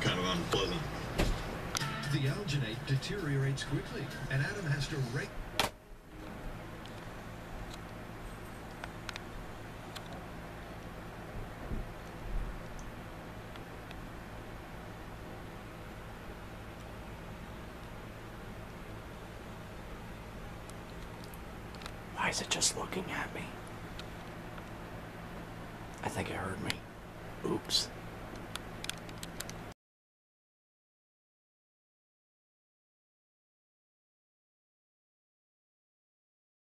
kind of unpleasant. The alginate deteriorates quickly, and Adam has to rake. Why is it just looking at me? I think it heard me. Oops.